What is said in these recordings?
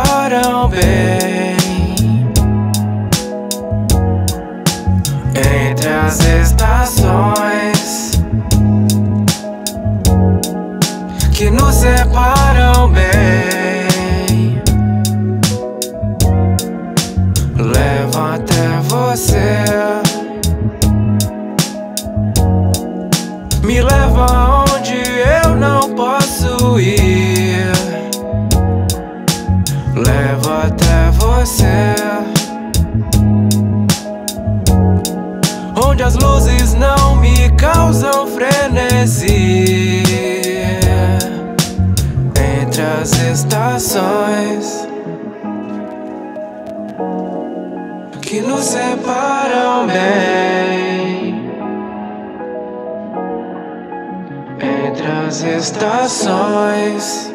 separam bem. Entre as estações que nos separam bem, levo até você, me leva onde eu não posso ir. Levo até você, onde as luzes não me causam frenesi. Entre as estações que nos separam bem. Entre as estações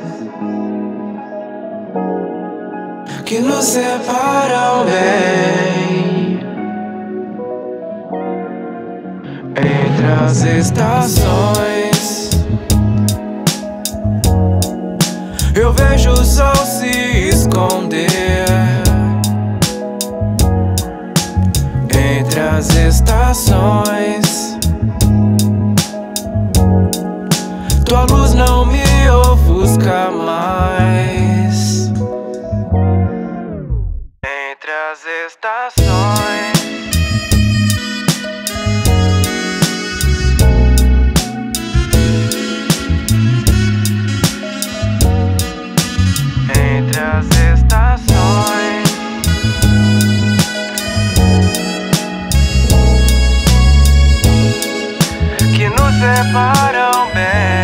que nos separam bem. Entre as estações eu vejo o sol se esconder. Entre as estações tua luz não me ofusca mais. Entre as estações entre as estações que nos separam bem.